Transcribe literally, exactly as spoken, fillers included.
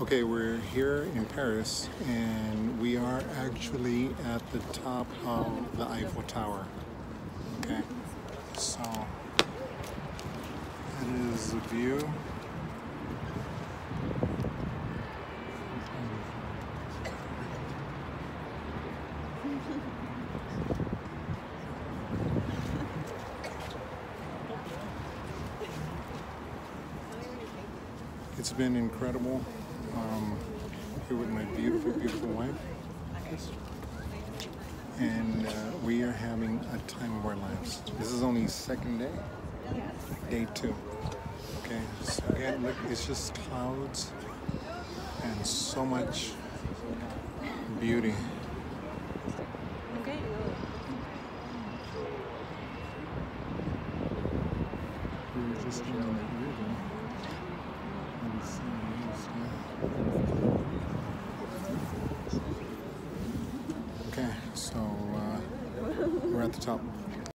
Okay, we're here in Paris and we are actually at the top of the Eiffel Tower. Okay, so that is the view. It's been incredible. Um, here with my beautiful, beautiful wife. And uh, we are having a time of our lives. This is only second day, day two. Okay, so again, look, it's just clouds and so much beauty. Okay. We were just in the river. And see Okay, so uh, we're at the top.